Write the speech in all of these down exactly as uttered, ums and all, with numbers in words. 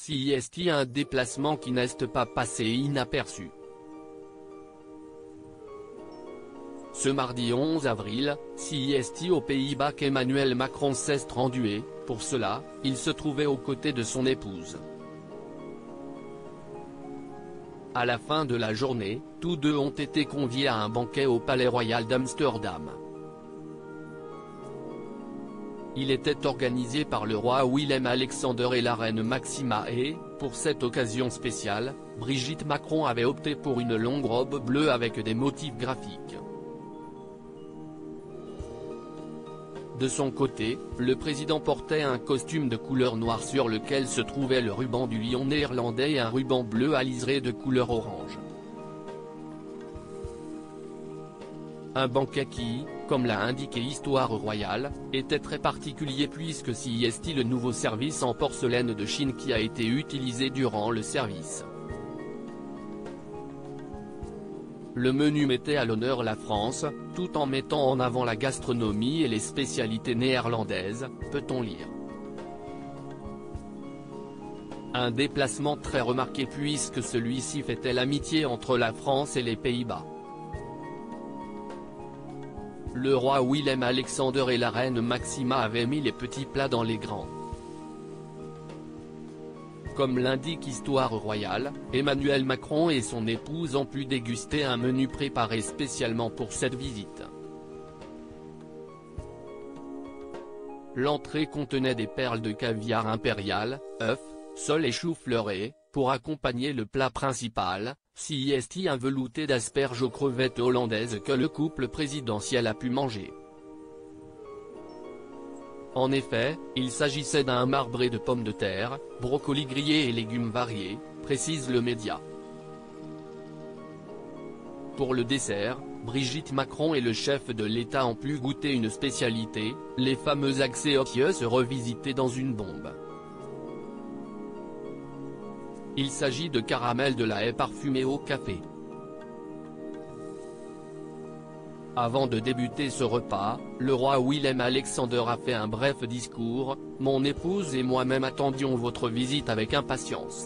C I S T un déplacement qui n'est pas passé inaperçu. Ce mardi onze avril, C I S T aux Pays-Bas qu'Emmanuel Macron s'est rendu et, pour cela, il se trouvait aux côtés de son épouse. À la fin de la journée, tous deux ont été conviés à un banquet au Palais Royal d'Amsterdam. Il était organisé par le roi Willem-Alexander et la reine Maxima et, pour cette occasion spéciale, Brigitte Macron avait opté pour une longue robe bleue avec des motifs graphiques. De son côté, le président portait un costume de couleur noire sur lequel se trouvait le ruban du lion néerlandais et un ruban bleu à liseré de couleur orange. Un banquet qui, comme l'a indiqué Histoire Royale, était très particulier puisque C I S T le nouveau service en porcelaine de Chine qui a été utilisé durant le service. Le menu mettait à l'honneur la France, tout en mettant en avant la gastronomie et les spécialités néerlandaises, peut-on lire. Un déplacement très remarqué puisque celui-ci fêtait l'amitié entre la France et les Pays-Bas. Le roi Willem-Alexander et la reine Maxima avaient mis les petits plats dans les grands. Comme l'indique Histoire Royale, Emmanuel Macron et son épouse ont pu déguster un menu préparé spécialement pour cette visite. L'entrée contenait des perles de caviar impérial, œufs, sole et chou-fleur et, pour accompagner le plat principal, C I S T un velouté d'asperges aux crevettes hollandaises que le couple présidentiel a pu manger. En effet, il s'agissait d'un marbré de pommes de terre, brocolis grillés et légumes variés, précise le média. Pour le dessert, Brigitte Macron et le chef de l'État ont pu goûter une spécialité, les fameux Axios revisités dans une bombe. Il s'agit de caramel de la haie parfumé au café. Avant de débuter ce repas, le roi Willem-Alexander a fait un bref discours. « Mon épouse et moi-même attendions votre visite avec impatience.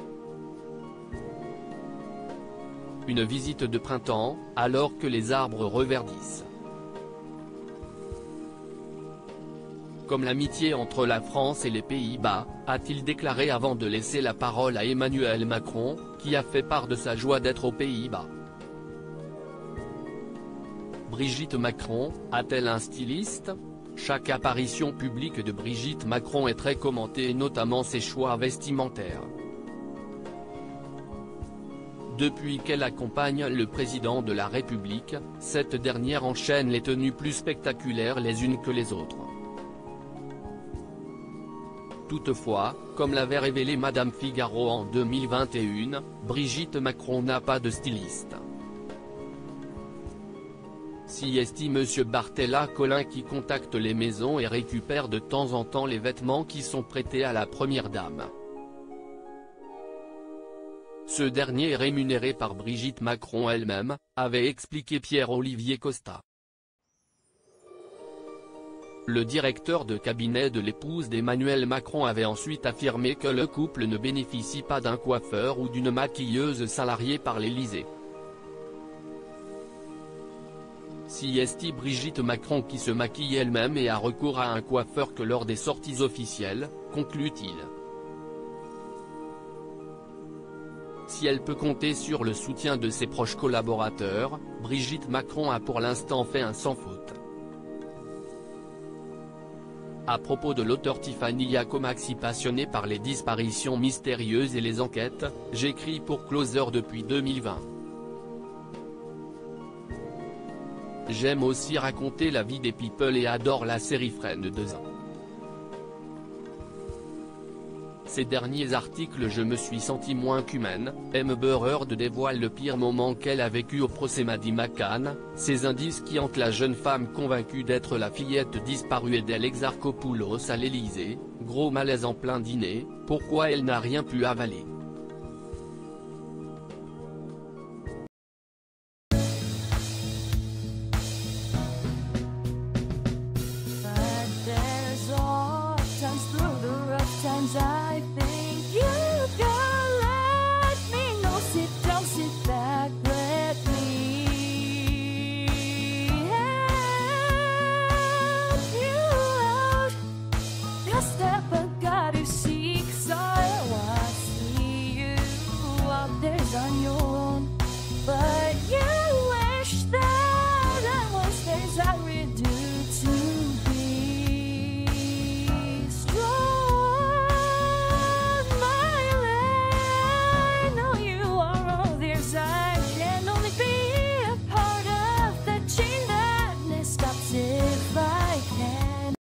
Une visite de printemps, alors que les arbres reverdissent. Comme l'amitié entre la France et les Pays-Bas, a-t-il déclaré avant de laisser la parole à Emmanuel Macron, qui a fait part de sa joie d'être aux Pays-Bas. Brigitte Macron, a-t-elle un styliste? Chaque apparition publique de Brigitte Macron est très commentée et notamment ses choix vestimentaires. Depuis qu'elle accompagne le président de la République, cette dernière enchaîne les tenues plus spectaculaires les unes que les autres. Toutefois, comme l'avait révélé Madame Figaro en deux mille vingt et un, Brigitte Macron n'a pas de styliste. C I S T Monsieur Barthélemy Collin qui contacte les maisons et récupère de temps en temps les vêtements qui sont prêtés à la première dame. Ce dernier est rémunéré par Brigitte Macron elle-même, avait expliqué Pierre-Olivier Costa. Le directeur de cabinet de l'épouse d'Emmanuel Macron avait ensuite affirmé que le couple ne bénéficie pas d'un coiffeur ou d'une maquilleuse salariée par l'Élysée. C I S T Brigitte Macron qui se maquille elle-même et a recours à un coiffeur que lors des sorties officielles, conclut-il. Si elle peut compter sur le soutien de ses proches collaborateurs, Brigitte Macron a pour l'instant fait un sans faute. À propos de l'auteur Tiffany Yacomaxi passionné par les disparitions mystérieuses et les enquêtes, j'écris pour Closer depuis deux mille vingt. J'aime aussi raconter la vie des people et adore la série Friends deux ans. Ces derniers articles je me suis senti moins qu'humaine. Amber Heard dévoile le pire moment qu'elle a vécu au procès Maddie McCann, ces indices qui hantent la jeune femme convaincue d'être la fillette disparue d'El Exarchopoulos à l'Élysée, gros malaise en plein dîner, pourquoi elle n'a rien pu avaler. Times I think you super.